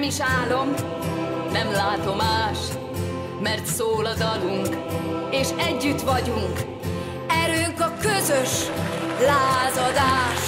is álom, nem látomás, mert szól a dalunk, és együtt vagyunk, erőnk a közös lázadás.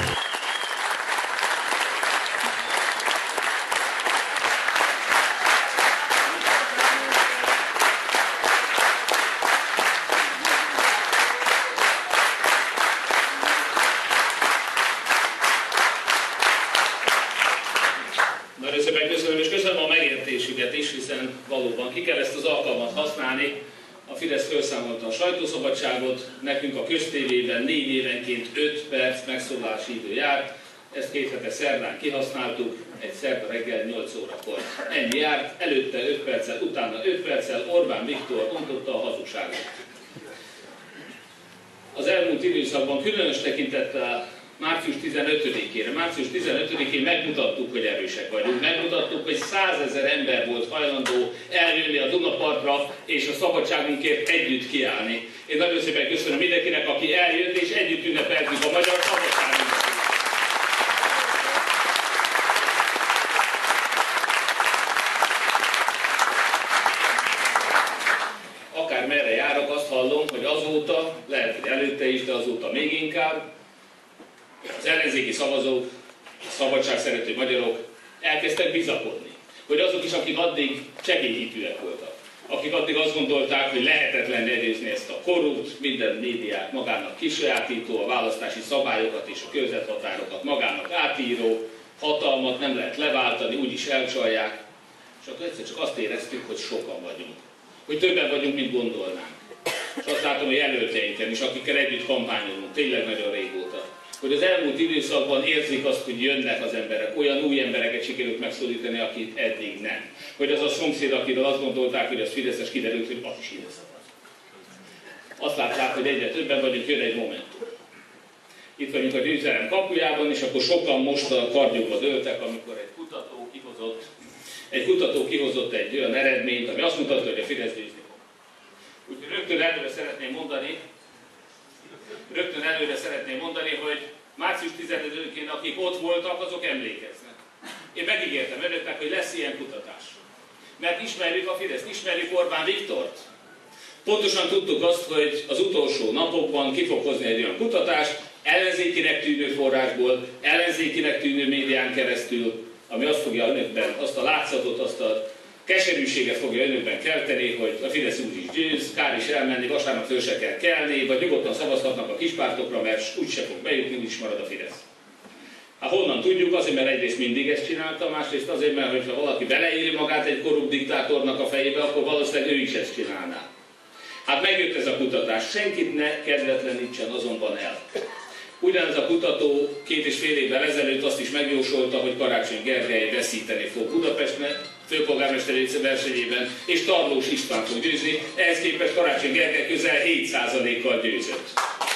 Nagyon szépen köszönöm, és köszönöm a megértésüket is, hiszen valóban ki kell ezt az alkalmat használni. A Fidesz felszámolta a sajtószabadságot, nekünk a köztévében 4 évenként 5 perc megszólalási idő járt, ezt 2 hete szerdán kihasználtuk, egy szerda reggel 8 órakor. Ennyi járt, előtte 5 perccel, utána 5 perccel Orbán Viktor mondotta a hazugságot. Az elmúlt időszakban különös tekintettel március 15-ére. Március 15-én megmutattuk, hogy erősek vagyunk. Megmutattuk, hogy 100 000 ember volt hajlandó eljönni a Dunapartra és a szabadságunkért együtt kiállni. Én nagyon szépen köszönöm mindenkinek, aki eljött, és együtt ünnepeltük a magyar szabadságunkat. Akármerre járok, azt hallom, hogy azóta, lehet, hogy előtte is, de azóta még inkább, az ellenzéki szavazók, a szabadságszerető magyarok elkezdtek bizakodni. Hogy azok is, akik addig csekélyhitűek voltak, akik addig azt gondolták, hogy lehetetlen legyőzni ezt a korrupt, minden médiát magának kisajátító, a választási szabályokat és a körzethatárokat magának átíró hatalmat nem lehet leváltani, úgyis elcsalják. És akkor egyszer csak azt éreztük, hogy sokan vagyunk. Hogy többen vagyunk, mint gondolnánk. És azt látom, hogy jelölteinken is, akikkel együtt kampányolunk, tényleg nagyon régóta, hogy az elmúlt időszakban érzik azt, hogy jönnek az emberek, olyan új embereket sikerült megszólítani, akit eddig nem. Hogy az a szomszéd, akiről azt gondolták, hogy az fideszes, kiderült, hogy az is fidesz. Azt látták, hogy egyre többen vagyunk, jön egy momentum. Itt vagyunk a győzelem kapujában, és akkor sokan most a kardjukba dőltek, amikor egy kutató kihozott egy olyan eredményt, ami azt mutatta, hogy a Fidesz győzni fog. Úgyhogy rögtön előre szeretném mondani, hogy március 15-én, akik ott voltak, azok emlékeznek. Én megígértem önöknek, hogy lesz ilyen kutatás. Mert ismerjük a Fideszt, ismerjük Orbán Viktort. Pontosan tudtuk azt, hogy az utolsó napokban ki fog hozni egy olyan kutatást, ellenzékinek tűnő forrásból, ellenzékinek tűnő médián keresztül, ami azt fogja önökben, azt a látszatot, azt a keserűséget fogja önökben kelteni, hogy a Fidesz úgy is győz, kár is elmenni, vasárnap föl se kell kelni, vagy nyugodtan szavazhatnak a kispártokra, mert úgyse fog bejutni, úgyis marad a Fidesz. Hát honnan tudjuk? Azért, mert egyrészt mindig ezt csinálta, másrészt azért, mert ha valaki beleírja magát egy korrupt diktátornak a fejébe, akkor valószínűleg ő is ezt csinálná. Hát megjött ez a kutatás, senkit ne kedvetlenítsen azonban el. Ugyanez a kutató 2,5 évvel ezelőtt azt is megjósolta, hogy Karácsony Gergely veszíteni fog Budapesten, főpolgármesteri versenyében, és Tarlós István fog győzni, ehhez képest Karácsony Gergely közel 7%-kal győzött.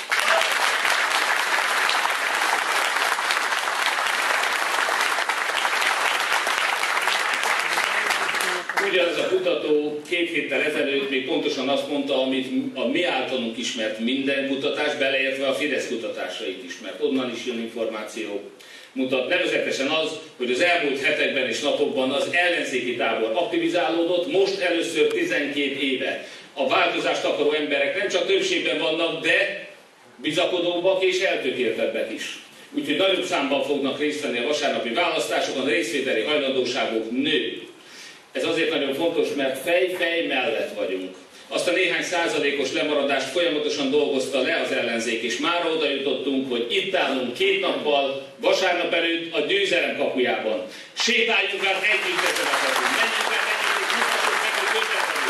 Ugyanaz a kutató 2 héttel ezelőtt még pontosan azt mondta, amit a mi általunk ismert minden kutatás, beleértve a Fidesz kutatásait is, mert onnan is jön információ. Mutat nevezetesen az, hogy az elmúlt hetekben és napokban az ellenzéki tábor aktivizálódott, most először 12 éve. A változást akaró emberek nem csak többségben vannak, de bizakodóbbak és eltökéltebbek is. Úgyhogy nagyobb számban fognak részt venni a vasárnapi választásokon, a részvételi hajlandóságok nő. Ez azért nagyon fontos, mert fej mellett vagyunk. Azt a néhány százalékos lemaradást folyamatosan dolgozta le az ellenzék, és mára oda jutottunk, hogy itt állunk 2 nappal, vasárnap előtt a győzelem kapujában. Sétáljunk át együtt ezen a kapun. Menjünk át együtt, és mutassuk meg, hogy közelhetünk.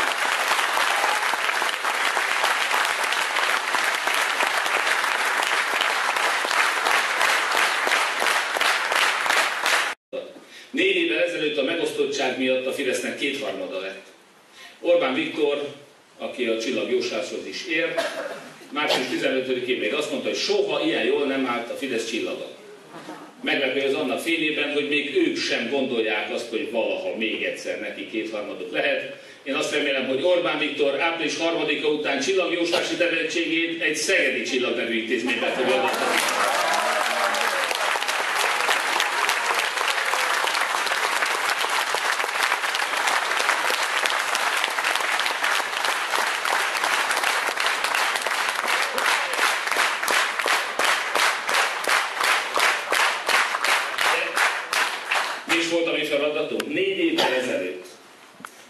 Négy évvel ezelőtt a megosztottság miatt a Fidesznek 2/3 lett. Orbán Viktor, aki a Csillag Jósáshoz is ér, március 15-én még azt mondta, hogy soha ilyen jól nem állt a Fidesz csillaga. Meglepő az annak fényében, hogy még ők sem gondolják azt, hogy valaha még egyszer neki 2/3 lehet. Én azt remélem, hogy Orbán Viktor április 3-a után csillagjóslási tevékenységét egy szegedi Csillag nevű intézményben fogja adni.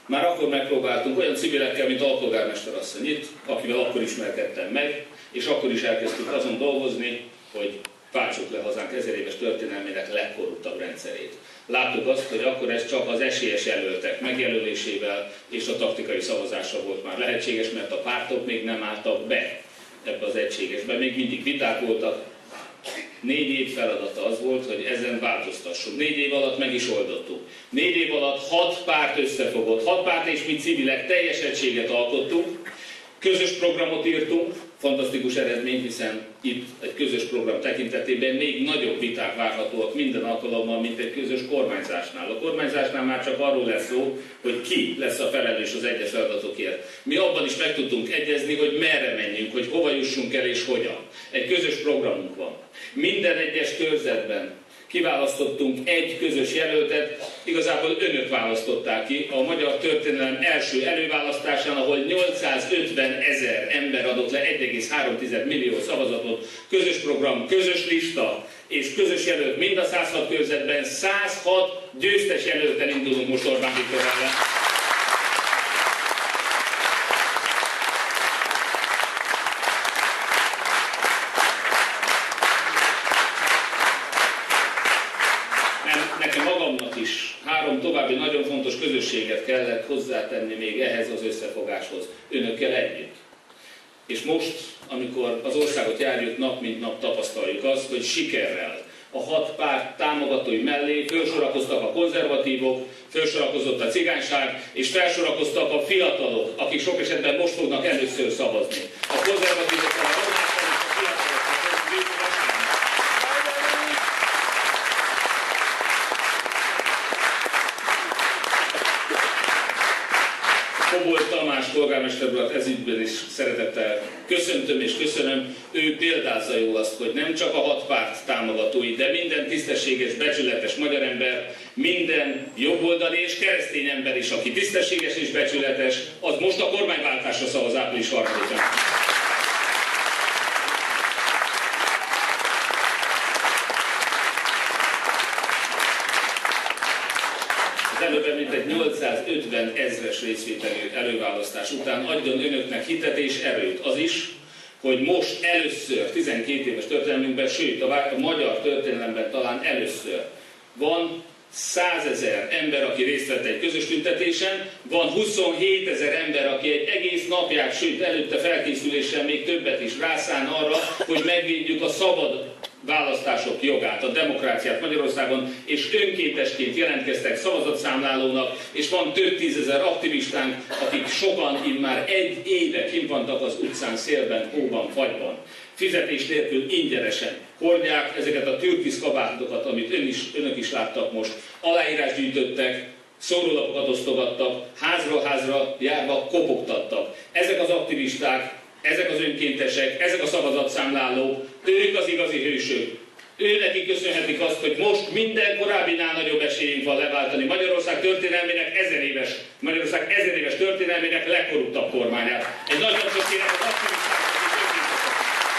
Már akkor megpróbáltunk olyan civilekkel, mint alpolgármester asszony itt, akivel akkor ismerkedtem meg, és akkor is elkezdtük azon dolgozni, hogy váltsuk le hazánk 1000 éves történelmének legkorruptabb rendszerét. Láttuk azt, hogy akkor ez csak az esélyes jelöltek megjelölésével és a taktikai szavazással volt már lehetséges, mert a pártok még nem álltak be ebbe az egységesbe. Még mindig viták voltak. 4 év feladata az volt, hogy ezen változtassunk. 4 év alatt meg is oldottuk. 4 év alatt 6 párt összefogott. 6 párt és mi civilek teljes egységet alkottunk. Közös programot írtunk, fantasztikus eredmény, hiszen itt egy közös program tekintetében még nagyobb viták várhatóak minden alkalommal, mint egy közös kormányzásnál. A kormányzásnál már csak arról lesz szó, hogy ki lesz a felelős az egyes feladatokért. Mi abban is meg tudtunk egyezni, hogy merre menjünk, hogy hova jussunk el és hogyan. Egy közös programunk van. Minden egyes körzetben kiválasztottunk egy közös jelöltet, igazából önök választották ki a magyar történelem első előválasztásán, ahol 850 000 ember adott le 1,3 millió szavazatot, közös program, közös lista és közös jelölt mind a 106 körzetben, 106 győztes jelölten indulunk most Orbán Viktor ellen. Nekem magamnak is 3 további nagyon fontos közösséget kellett hozzátenni még ehhez az összefogáshoz, önökkel együtt. És most, amikor az országot járjuk, nap mint nap tapasztaljuk azt, hogy sikerrel a 6 párt támogatói mellé felsorakoztak a konzervatívok, felsorakozott a cigányság, és felsorakoztak a fiatalok, akik sok esetben most fognak először szavazni. A konzervatívok a romákkal és a fiatalok. Kobolt Tamás polgármester urat ezügyben is szeretettel köszöntöm és köszönöm. Ő példázza jól azt, hogy nem csak a 6 párt támogatói, de minden tisztességes, becsületes magyar ember, minden jobboldali és keresztény ember is, aki tisztességes és becsületes, az most a kormányváltásra szavaz április 3-án. Az előbb említett 850 000 részvételű előválasztás után adjon önöknek hitet és erőt az is, hogy most először, 12 éves történelmünkben, sőt a magyar történelemben talán először van 100 000 ember, aki részt vett egy közös tüntetésen, van 27 000 ember, aki egy egész napját, sőt előtte felkészüléssel még többet is rászán arra, hogy megvédjük a szabad választások jogát, a demokráciát Magyarországon, és önkéntesként jelentkeztek szavazatszámlálónak, és van több 10 000 aktivistánk, akik sokan immár 1 éve kint vannak az utcán, szélben, hóban, fagyban. Fizetés nélkül ingyenesen hordják ezeket a türkisz kabátokat, amit önök is láttak most. Aláírás gyűjtöttek, szórólapokat osztogattak, házról házra járva kopogtattak. Ezek az aktivisták, ezek az önkéntesek, ezek a szavazatszámlálók, ők az igazi hősök. Őnekik köszönhetik azt, hogy most minden korábbinál nagyobb esélyünk van leváltani Magyarország történelmének 1000 éves történelmének legkorruptabb kormányát. Egy nagyon sok kérem az aktivistákat és önkénteseket.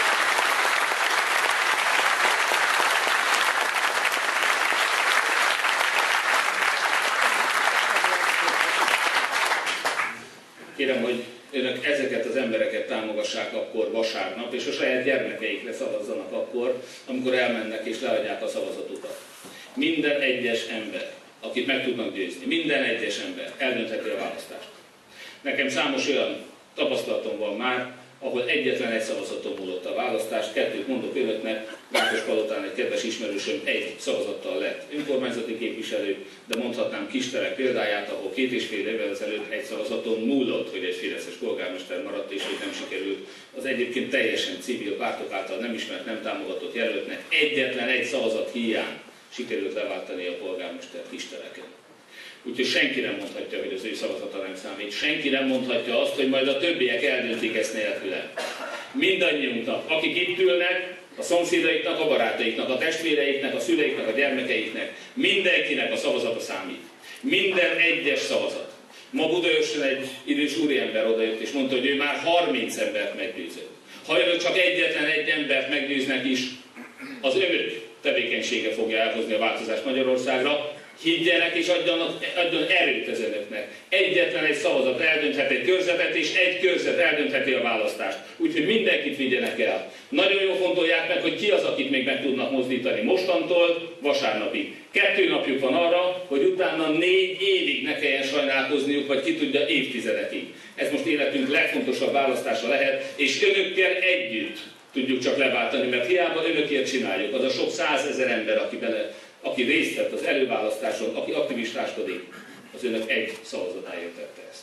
Kérem, hogy önök ezeket az embereket támogassák akkor vasárnap, és a saját gyermekeikre szavazzanak akkor, amikor elmennek és leadják a szavazatukat. Minden egyes ember, akit meg tudnak győzni, minden egyes ember eldöntheti a választást. Nekem számos olyan tapasztalatom van már, ahol egyetlen egy szavazaton múlott a választás, 2 mondok önöknek, Rákospalotán egy kedves ismerősöm 1 szavazattal lett önkormányzati képviselő, de mondhatnám Kistelek példáját, ahol 2,5 évvel ezelőtt 1 szavazaton múlott, hogy egy fideszes polgármester maradt, és hogy nem sikerült az egyébként teljesen civil pártok által nem ismert, nem támogatott jelöltnek egyetlen 1 szavazat hiány sikerült leváltani a polgármester Kisteleken. Úgyhogy senki nem mondhatja, hogy az ő szavazata nem számít. Senki nem mondhatja azt, hogy majd a többiek eldöntik ezt nélküle. Mindannyiunknak, akik itt ülnek, a szomszédaiknak, a barátaiknak, a testvéreiknek, a szüleiknek, a gyermekeiknek, mindenkinek a szavazata számít. Minden egyes szavazat. Ma Budaörsön egy idős úriember odajött és mondta, hogy ő már 30 embert meggyőzött. Ha önök csak egyetlen egy embert meggyőznek is, az önök tevékenysége fogja elhozni a változást Magyarországra. Higgyenek és adjon erőt az önöknek. Egyetlen egy szavazat eldönthet egy körzetet, és egy körzet eldöntheti a választást. Úgyhogy mindenkit vigyenek el. Nagyon jól fontolják meg, hogy ki az, akit még meg tudnak mozdítani mostantól vasárnapig. 2 napjuk van arra, hogy utána 4 évig ne kelljen sajnálkozniuk, vagy ki tudja, évtizedekig. Ez most életünk legfontosabb választása lehet, és önökkel együtt tudjuk csak leváltani, mert hiába önökért csináljuk. Az a sok 100 000 ember, aki részt vett az előválasztáson, aki aktivistáskodik, az önök egy szavazatáért tette ezt.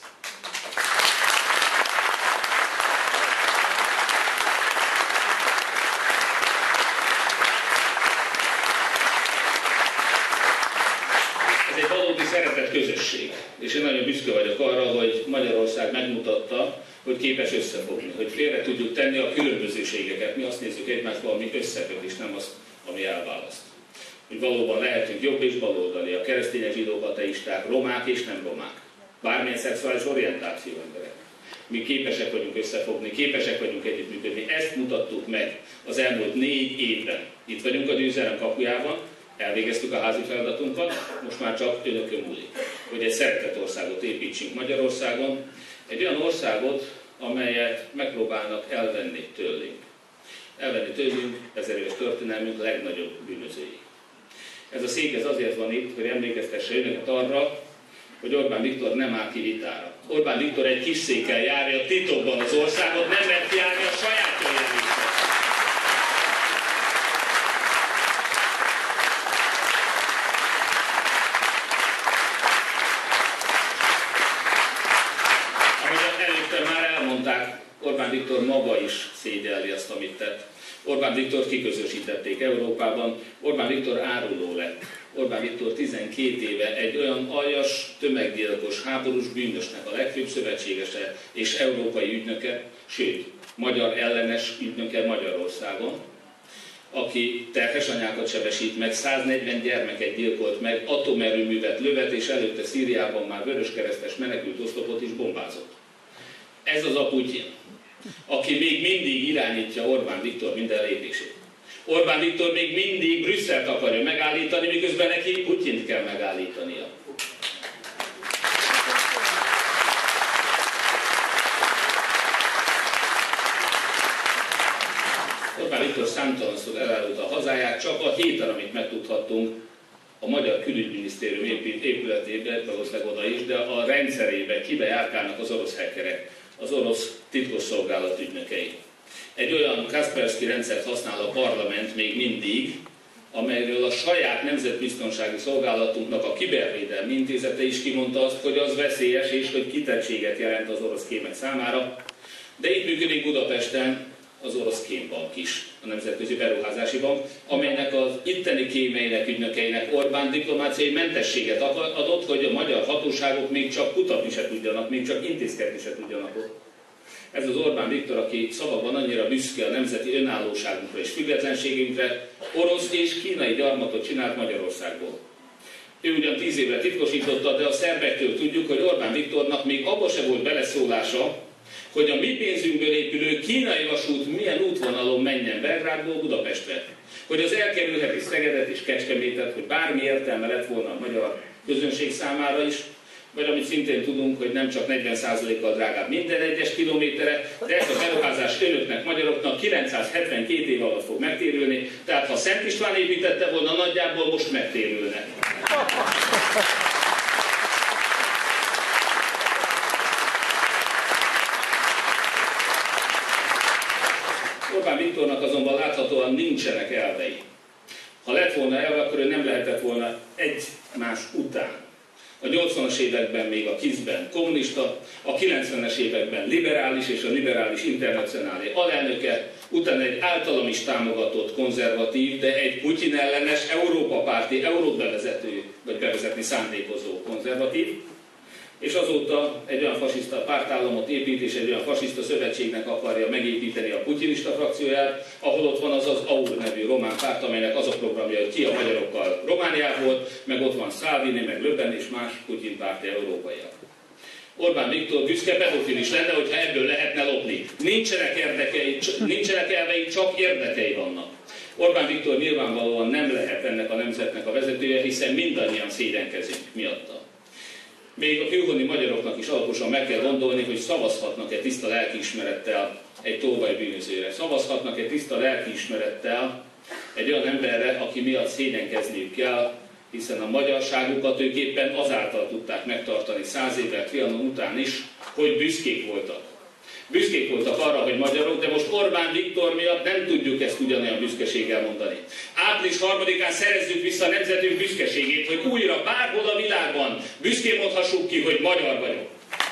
Ez egy valódi szeretett közösség, és én nagyon büszke vagyok arra, hogy Magyarország megmutatta, hogy képes összefogni, hogy félre tudjuk tenni a különbözőségeket. Mi azt nézzük egymásban, ami összeköt, és nem azt, ami elválaszt. Hogy valóban lehetünk jobb és baloldali, a keresztények, zsidók, ateisták, romák és nem romák. Bármilyen szexuális orientáció emberek. Mi képesek vagyunk összefogni, képesek vagyunk együttműködni. Ezt mutattuk meg az elmúlt 4 évben. Itt vagyunk a győzelem kapujában, elvégeztük a házi feladatunkat, most már csak önökön múlik, hogy egy szeretett országot építsünk Magyarországon, egy olyan országot, amelyet megpróbálnak elvenni tőlünk. Elvenni tőlünk 1000 éves történelmünk legnagyobb bűnözői. Ez a szék azért van itt, hogy emlékeztesse önöket arra, hogy Orbán Viktor nem áll ki vitára. Orbán Viktor egy kis székkel járja titokban az országot, nem mert járni a saját törvényeket. Ahogy előtte már elmondták, Orbán Viktor maga is szégyelli azt, amit tett. Orbán Viktor kiközösítették Európában, Orbán Viktor áruló lett. Orbán Viktor 12 éve egy olyan aljas, tömeggyilkos, háborús bűnösnek a legfőbb szövetségese és európai ügynöke, sőt, magyar ellenes ügynöke Magyarországon, aki terhes anyákat sebesít meg, 140 gyermeket gyilkolt meg, atomerőművet lövet, és előtte Szíriában már vöröskeresztes menekült oszlopot is bombázott. Ez az a Putyin, aki még mindig irányítja Orbán Viktor minden lépését. Orbán Viktor még mindig Brüsszelt akarja megállítani, miközben neki Putyint kell megállítania. Orbán Viktor számtalanszor elárulta a hazáját, csak a héten, amit megtudhattunk, a Magyar Külügyminisztérium épületében, valószínűleg oda is, de a rendszerébe kibejárkálnak az orosz hackerek, az orosz titkosszolgálat ügynökei. Egy olyan Kaspersky rendszert használ a parlament még mindig, amelyről a saját nemzetbiztonsági szolgálatunknak a kibervédelmi intézete is kimondta azt, hogy az veszélyes és hogy kitettséget jelent az orosz kémek számára. De itt működik Budapesten az orosz kémbank is, a Nemzetközi Beruházási Bank, amelynek az itteni kémeinek, ügynökeinek Orbán diplomáciai mentességet adott, hogy a magyar hatóságok még csak kutatni se tudjanak, még csak intézkedni se tudjanak ott. Ez az Orbán Viktor, aki szavakban annyira büszke a nemzeti önállóságunkra és függetlenségünkre, orosz és kínai gyarmatot csinált Magyarországból. Ő ugyan 10 évre titkosította, de a szerbektől tudjuk, hogy Orbán Viktornak még abba se volt beleszólása, hogy a mi pénzünkből épülő kínai vasút milyen útvonalon menjen Belgrádból Budapestre. Hogy az elkerülheti Szegedet és Kecskemétet, hogy bármi értelme lett volna a magyar közönség számára is, vagy amit szintén tudunk, hogy nem csak 40%-kal drágább minden egyes kilométerre, de ez a beruházás önöknek, magyaroknak 972 év alatt fog megtérülni, tehát ha Szent István építette volna, nagyjából most megtérülne. Orbán Viktornak azonban láthatóan nincsenek elvei. Ha lett volna elve, akkor ő nem lehetett volna egymás után. A 80-as években még a KISZ-ben kommunista, a 90-es években liberális és a liberális internacionálé alelnöke, utána egy általam is támogatott konzervatív, de egy Putyin ellenes Európa párti, eurót bevezető, vagy bevezetni szándékozó konzervatív, és azóta egy olyan fasiszta pártállamot épít, és egy olyan fasiszta szövetségnek akarja megépíteni a putyinista frakcióját, ahol ott van az AUR nevű román párt, amelynek az a programja, hogy ki a magyarokkal Romániából, meg ott van Salvini, meg Le Pen és más Putyin párti európaiak. Orbán Viktor büszke pedofil is lenne, hogyha ebből lehetne lopni. Nincsenek elvei, csak érdekei vannak. Orbán Viktor nyilvánvalóan nem lehet ennek a nemzetnek a vezetője, hiszen mindannyian szégyenkezünk miatta. Még a külhoni magyaroknak is alaposan meg kell gondolni, hogy szavazhatnak-e tiszta lelkiismerettel egy tolvajbűnözőre. Szavazhatnak-e tiszta lelkiismerettel egy olyan emberre, aki miatt szégyenkezniük kell, hiszen a magyarságukat ők éppen azáltal tudták megtartani 100 évvel Trianon után is, hogy büszkék voltak. Büszkék voltak arra, hogy magyarok, de most Orbán Viktor miatt nem tudjuk ezt ugyanolyan büszkeséggel mondani. Április 3-án szerezzük vissza a nemzetünk büszkeségét, hogy újra bárhol a világban büszkén mondhassuk ki, hogy magyar vagyok.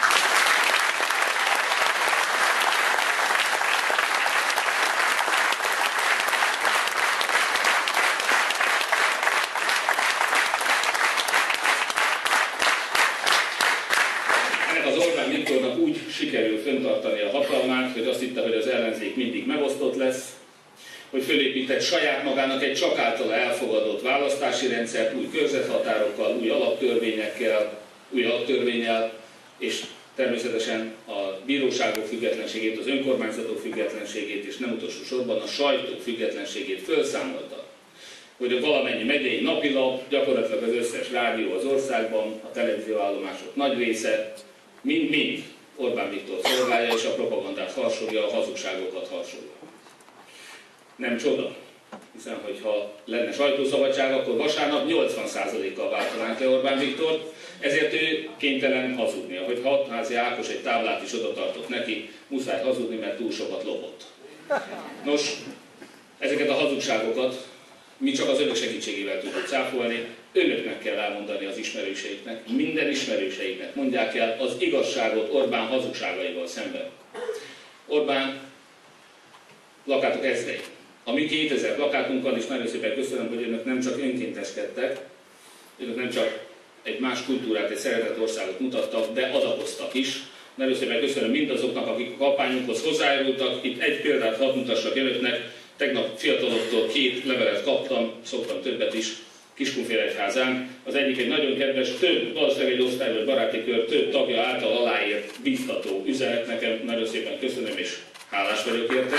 Sikerül fenntartani a hatalmát, hogy azt hitte, hogy az ellenzék mindig megosztott lesz, hogy fölépített saját magának egy csak általa elfogadott választási rendszert, új körzethatárokkal, új alaptörvénnyel, és természetesen a bíróságok függetlenségét, az önkormányzatok függetlenségét, és nem utolsó sorban a sajtó függetlenségét felszámolta. Hogy a valamennyi megyei napilap, gyakorlatilag az összes rádió az országban, a televízióállomások nagy része, mind Orbán Viktor szolgálja, és a propagandát harsolja, a hazugságokat harsolja. Nem csoda, hiszen hogyha lenne sajtószabadság, akkor vasárnap 80%-kal váltanánk le Orbán Viktort, ezért ő kénytelen hazudni. Ahogy Hatházi Ákos egy táblát is oda tartott neki, muszáj hazudni, mert túl sokat lopott. Nos, ezeket a hazugságokat mi csak az önök segítségével tudjuk cáfolni, önöknek kell elmondani az ismerőseiknek, minden ismerőseiknek mondják el az igazságot Orbán hazugságaival szemben. Orbán plakátok ezrei. A mi 2000 plakátunkkal, és nagyon szépen köszönöm, hogy önök nem csak önkénteskedtek, önök nem csak egy más kultúrát, egy szeretett országot mutattak, de adakoztak is. Nagyon szépen köszönöm mindazoknak, akik a kampányunkhoz hozzájárultak. Itt egy példát hadd mutassak önöknek. Tegnap fiataloktól 2 levelet kaptam, szoktam többet is, Kiskunfélegyházán. Az egyik egy nagyon kedves, valószínűleg egy osztályos baráti kör több tagja által aláírt biztató üzenet. Nekem nagyon szépen köszönöm, és hálás vagyok érte.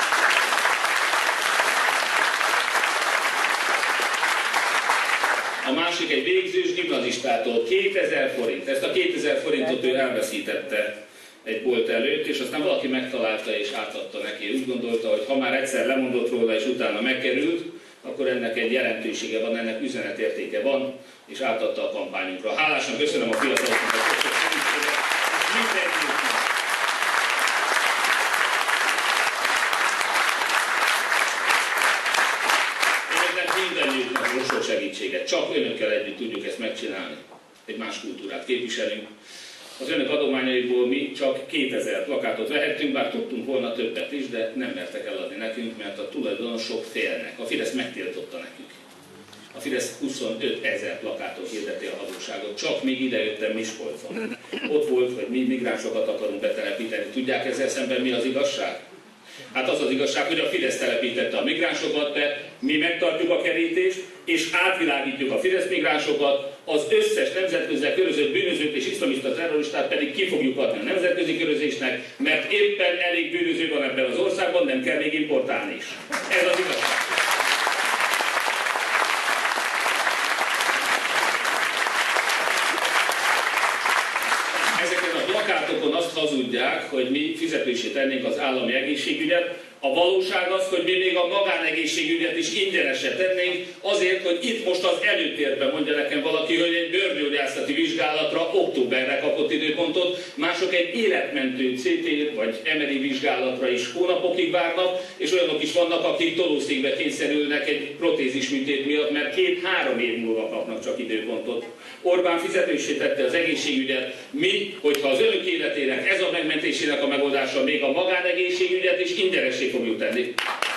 A másik egy végzős gimnazistától 2000 forint. Ezt a 2000 forintot ő elveszítette egy bolt előtt, és aztán valaki megtalálta és átadta neki. Úgy gondolta, hogy ha már egyszer lemondott róla és utána megkerült, akkor ennek egy jelentősége van, ennek üzenetértéke van, és átadta a kampányunkra. Hálásan köszönöm a fiataloknak a segítséget, és mindennyiuknak sok segítséget. Csak önökkel együtt tudjuk ezt megcsinálni. Egy más kultúrát képviselünk. Az önök adományaiból mi csak 2000 plakátot vehettünk, bár tudtunk volna többet is, de nem mertek eladni nekünk, mert a tulajdonosok félnek. A Fidesz megtiltotta nekünk. A Fidesz 25 000 plakátot hirdeti a hazugságot. Csak még idejöttem Miskolcon. Ott volt, hogy mi migránsokat akarunk betelepíteni. Tudják ezzel szemben mi az igazság? Hát az az igazság, hogy a Fidesz telepítette a migránsokat be, mi megtartjuk a kerítést, és átvilágítjuk a Fidesz migránsokat, az összes nemzetközileg körözött bűnözőt és iszlamista terroristát pedig ki fogjuk adni a nemzetközi körözésnek, mert éppen elég bűnöző van ebben az országban, nem kell még importálni is. Ez az igazság. Ezeken a plakátokon azt hazudják, hogy mi fizetősé tennénk az állami egészségügyet. A valóság az, hogy mi még a magánegészségügyet is ingyenesre tennénk, azért, hogy itt most az előtérben mondja nekem valaki, hogy egy bőrgyógyászati vizsgálatra októberre kapott időpontot, mások egy életmentő CT vagy MRI vizsgálatra is hónapokig várnak, és olyanok is vannak, akik tolószékbe kényszerülnek egy protézisműtét miatt, mert 2-3 év múlva kapnak csak időpontot. Orbán fizetőssé tette az egészségügyet, mi, hogyha az önök életének ez a megmentésének a megoldása, még a magánegészségügyet is ingyenessé fogjuk tenni.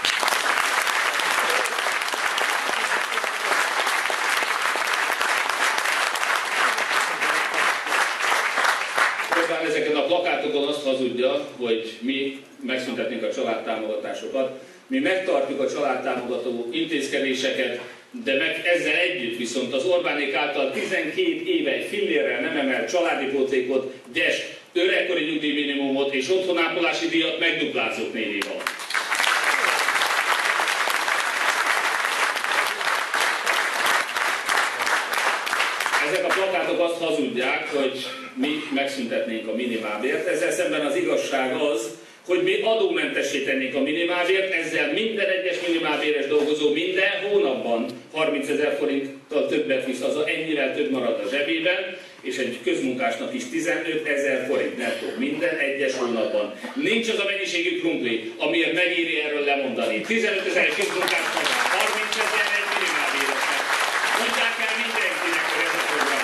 Orbán ezeken a plakátokon azt hazudja, hogy mi megszüntetnénk a családtámogatásokat, mi megtartjuk a családtámogató intézkedéseket, de meg ezzel együtt viszont az Orbánék által 12 éve egy fillérrel nem emelt családi pótlékot, gyes, öregkori nyugdíjminimumot és otthonápolási díjat megduplázók 4 év alatt. azt hazudják, hogy mi megszüntetnénk a minimálbért. Ezzel szemben az igazság az, hogy mi adómentessé tennénk a minimálbért, ezzel minden egyes minimálbéres dolgozó minden hónapban 30 000 forinttal többet visz, azaz ennyivel több marad a zsebében, és egy közmunkásnak is 15 000 forint nettó minden egyes hónapban. Nincs az a mennyiségű krumpli, amiért megéri erről lemondani. 15 000 közmunkásnak, 30 000 egy minimálbéresnek. Mondják el mindenkinek, hogy ez a program.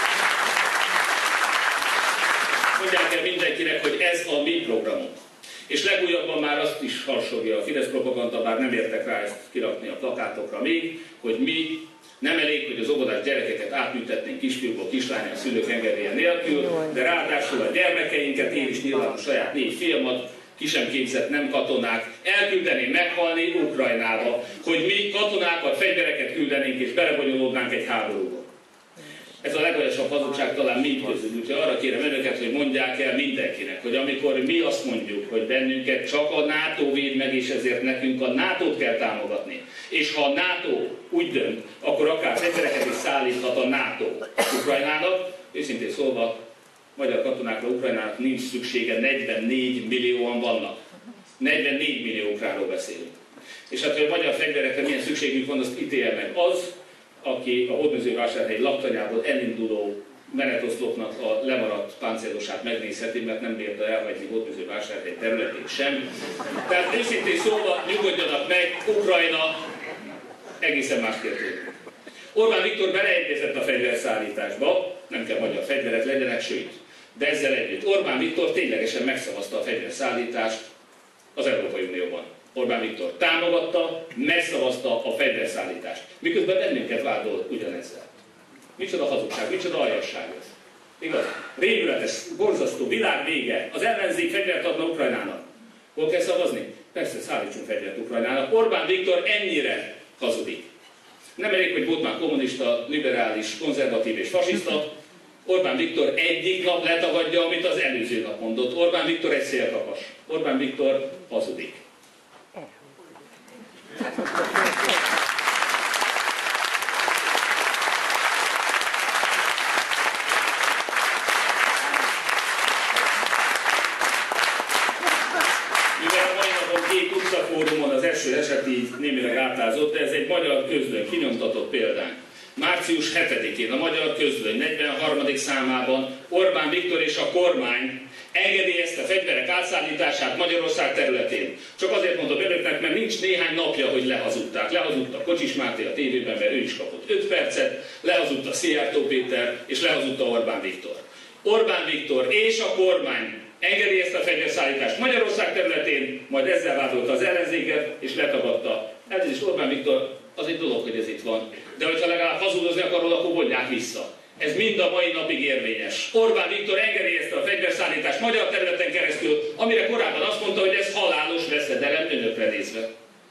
Mondják el mindenkinek, hogy ez a mi programunk. És legújabban már azt is harsogja a Fidesz propaganda, bár nem értek rá ezt kirakni a plakátokra még, hogy mi nem elég, hogy az óvodás gyerekeket átműtetnénk kisfiúból kislányra a szülők engedélye nélkül, de ráadásul a gyermekeinket, én is nyilván a saját 4 fiamat, ki sem képzett nem katonák, elküldeném meghalni Ukrajnába, hogy mi katonákat, fegyvereket küldenénk és belebonyolódnánk egy háborúba. Ez a legaljasabb hazugság talán mind közül, úgyhogy arra kérem önöket, hogy mondják el mindenkinek, hogy amikor mi azt mondjuk, hogy bennünket csak a NATO véd meg, és ezért nekünk a NATO-t kell támogatni, és ha a NATO úgy dönt, akkor akár fegyvereket is szállíthat a NATO Ukrajnának, őszintén szólva, magyar katonákra Ukrajnának nincs szüksége, 44 millióan vannak. 44 millió ukránról beszélünk. És hát, hogy a magyar fegyverekre milyen szükségünk van, azt ítélje meg az, aki a Hódmezővásárhely laktanyából elinduló menetoszlopnak a lemaradt páncélosát megnézheti, mert nem bírta elhagyni Hódmezővásárhely területét sem. Tehát őszintén szólva nyugodjanak meg, Ukrajna egészen más kérdés. Orbán Viktor beleegyezett a fegyverszállításba, nem kell magyar fegyverek legyenek, sőt, de ezzel együtt Orbán Viktor ténylegesen megszavazta a fegyverszállítást az Európai Unióban. Orbán Viktor támogatta, megszavazta a fegyverszállítást. Miközben bennünket vádol ugyanezzel. Micsoda hazugság, micsoda aljasság ez. Igaz? Rémületes, borzasztó, világ vége. Az ellenzék fegyvert adna Ukrajnának. Hol kell szavazni? Persze, szállítsunk fegyvert Ukrajnának. Orbán Viktor ennyire hazudik. Nem elég, hogy volt már kommunista, liberális, konzervatív és fasiszta. Orbán Viktor egyik nap letagadja, amit az előző nap mondott. Orbán Viktor egy szélkapas. Orbán Viktor hazudik. Két utcafórumon az első eset így némileg átázott, de ez egy Magyar Közlöny kinyomtatott példánk. Március 7-én a Magyar Közlöny 43. számában Orbán Viktor és a kormány engedélyezte fegyverek átszállítását Magyarország területén. Csak azért mondom önöknek, mert nincs néhány napja, hogy lehazudták. Lehazudta Kocsis Máté a tévében, mert ő is kapott 5 percet, lehazudta Szijjártó Péter, és lehazudta Orbán Viktor. Orbán Viktor és a kormány engedélyezte a fegyverszállítást Magyarország területén, majd ezzel vádolta az ellenzéket, és letagadta. Elnézést, Orbán Viktor, az egy dolog, hogy ez itt van. De hogyha legalább hazudozni akarod, akkor vonják vissza. Ez mind a mai napig érvényes. Orbán Viktor engedélyezte a fegyverszállítást magyar területen keresztül, amire korábban azt mondta, hogy ez halálos veszedelem önökre nézve.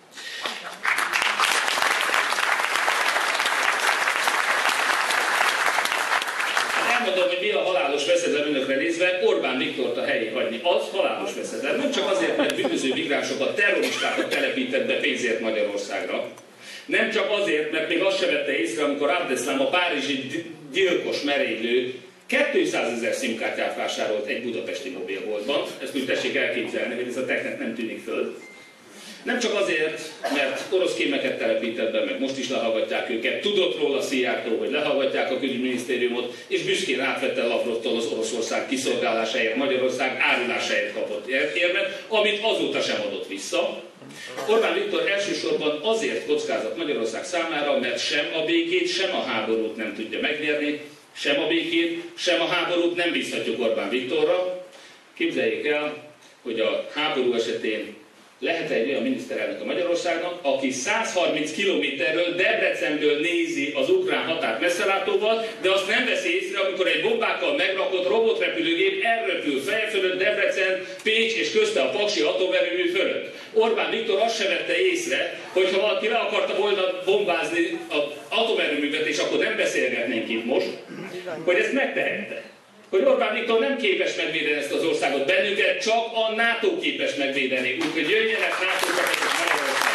Elmondom, hogy mi a halálos veszedelem önökre nézve, Orbán Viktort a helyén hagyni. Az halálos veszedelem. Nem csak azért, mert bűnöző migránsokat, terroristákat telepített be pénzért Magyarországra. Nem csak azért, mert még azt se vette észre, amikor Abdeslam, a párizsi gyilkos merénylő 200 000 szimkártyát vásárolt egy budapesti mobilboltban. Ezt úgy tessék elképzelni, hogy ez a technet nem tűnik föl. Nem csak azért, mert orosz kémeket telepített be, meg most is lehallgatják őket, tudott róla Szijjártó, hogy lehallgatják a külügyminisztériumot, és büszkén átvette Lavrovtól az Oroszország kiszolgálásáért, Magyarország árulásáért kapott érmet, amit azóta sem adott vissza. Orbán Viktor elsősorban azért kockázat Magyarország számára, mert sem a békét, sem a háborút nem tudja megnyerni, sem a békét, sem a háborút nem bízhatjuk Orbán Viktorra. Képzeljék el, hogy a háború esetén lehet egy olyan miniszterelnök a Magyarországnak, aki 130 kilométerről Debrecenből nézi az ukrán határt messzelátóval, de azt nem veszi észre, amikor egy bombákkal megrakott robotrepülőgép elröpül feje fölött Debrecen, Pécs és közte a Paksi atomerőmű fölött. Orbán Viktor azt se vette észre, hogy ha valaki le akarta volna bombázni az atomerőművet, és akkor nem beszélgetnénk itt most, hogy ezt megtehette. Hogy Orbán Viktor nem képes megvédeni ezt az országot, bennünket csak a NATO képes megvédeni. Úgyhogy jöjjenek NATO csapatok Magyarországon.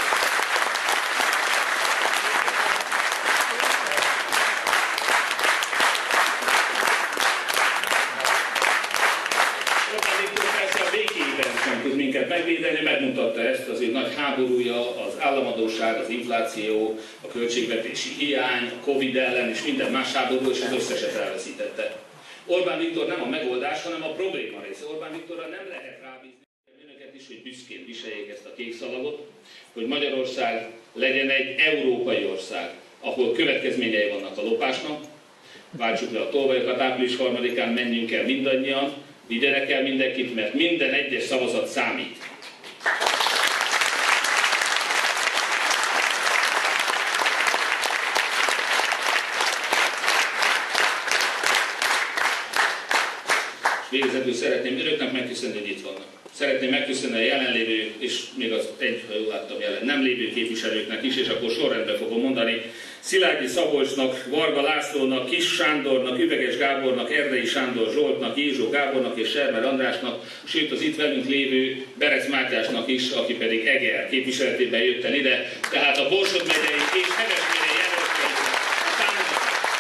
igazságvédelmi megmutatta ezt, az ő nagy háborúja, az államadósság, az infláció, a költségvetési hiány, a Covid ellen és minden más háború, és az összeset elveszítette. Orbán Viktor nem a megoldás, hanem a probléma része. Orbán Viktorra nem lehet rábízni önöket is, hogy büszkén viseljék ezt a kék szalagot, hogy Magyarország legyen egy európai ország, ahol következményei vannak a lopásnak. Váltsuk le a tolvajokat, április 3-án menjünk el mindannyian, vigyenek el mindenkit, mert minden egyes szavazat számít. Végezetül szeretném önöknek megköszönni, hogy itt vannak. Szeretném megköszönni a jelenlévő, és még az egy, ha jól láttam, jelen nem lévő képviselőknek is, és akkor sorrendben fogom mondani. Szilágyi Szabolcsnak, Varga Lászlónak, Kis Sándornak, Üveges Gábornak, Erdei Sándor Zsoltnak, Jézsó Gábornak és Sermer Andrásnak, sőt az itt velünk lévő Berec Mátyásnak is, aki pedig Eger képviseletében jött el ide, tehát a Borsod megyei és Heves megyei jelöltjeit támogatják.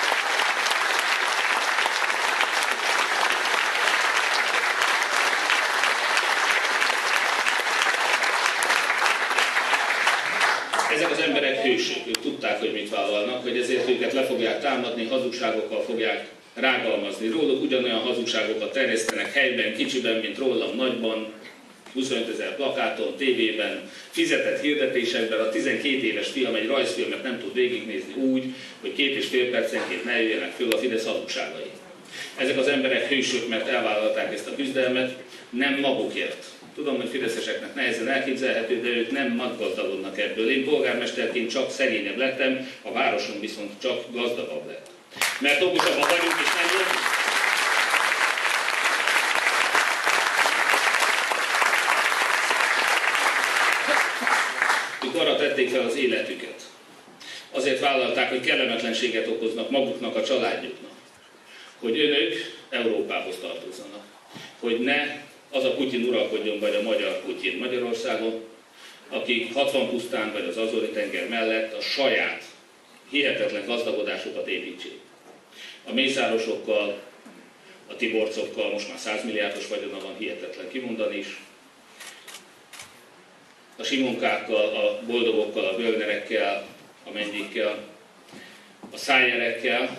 Ezek az emberek hősök, ők tudták, hogy mit vállalnak, hogy ezért őket le fogják támadni, hazugságokkal fogják rágalmazni. Róluk ugyanolyan hazugságokat terjesztenek helyben, kicsiben, mint rólam nagyban, 25 000 plakáton, tévében, fizetett hirdetésekben. A 12 éves fiam egy rajzfilmet nem tud végignézni úgy, hogy 2,5 percenként ne jöjjenek föl a Fidesz hazugságai. Ezek az emberek hősök, mert elvállalták ezt a küzdelmet, nem magukért. Tudom, hogy fideszeseknek nehezen elképzelhető, de ők nem meggazdagodnak ebből. Én polgármesterként csak szegényebb lettem, a városon viszont csak gazdagabb lett. Mert okosabban vagyunk és nem jobbunk. Ők arra tették fel az életüket. Azért vállalták, hogy kellemetlenséget okoznak maguknak, a családjuknak. Hogy önök Európához tartozzanak. Hogy ne az a Putyin uralkodjon, vagy a magyar Putyin Magyarországon, akik 60 pusztán, vagy az Azori-tenger mellett a saját hihetetlen gazdagodásukat építsék. A mészárosokkal, a tiborcokkal most már 100 milliárdos vagyona van, hihetetlen kimondani is. A simonkákkal, a boldogokkal, a bölnerekkel, a mendikkel, a szájerekkel,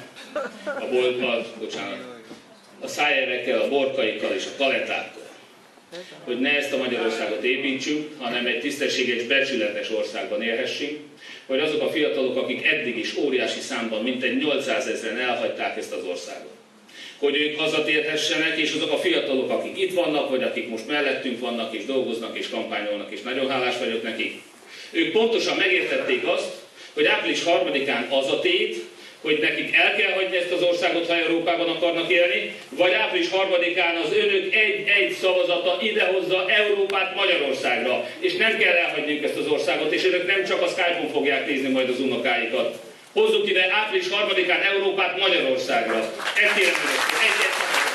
a szájerekkel, a borkaikkal és a kaletákkal. Hogy ne ezt a Magyarországot építsünk, hanem egy tisztességes, becsületes országban élhessünk, hogy azok a fiatalok, akik eddig is óriási számban, mintegy 800 000-en elhagyták ezt az országot, hogy ők hazatérhessenek, és azok a fiatalok, akik itt vannak, vagy akik most mellettünk vannak, és dolgoznak, és kampányolnak, és nagyon hálás vagyok nekik, ők pontosan megértették azt, hogy április 3-án az a tét, hogy nekik el kell hagyni ezt az országot, ha Európában akarnak élni, vagy április 3-án az önök egy szavazata idehozza Európát Magyarországra, és nem kell elhagyniuk ezt az országot, és önök nem csak a Skype-on fogják nézni majd az unokáikat. Hozzuk ide április 3-án Európát Magyarországra. Ezt kérem önöktől. Egyet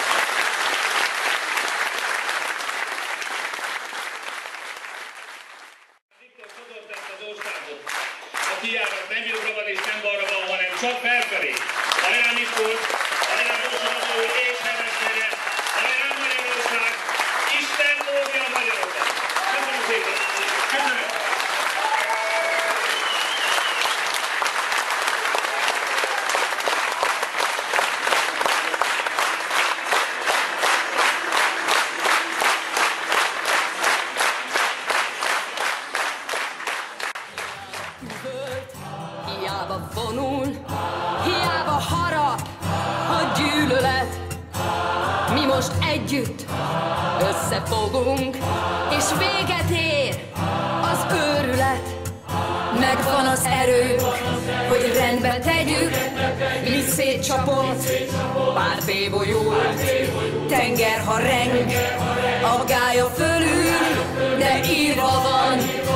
Viktor hozott ezt az országot. A kijárat nem jobbra van és nem balra van, hanem csak felfelé. Hajrá Mikor, hajrá Borsod és Heves megye, hajrá Magyarország, Isten óvja a magyarokat. Köszönöm szépen. Köszönöm. Hiába vonul, hiába harap a gyűlölet. Mi most együtt összefogunk, és véget ér az őrület. Megvan az erőnk, hogy rendbe tegyük, mi szétcsapott, pártébolyult tenger, ha reng, a gálya fölül, de írva van,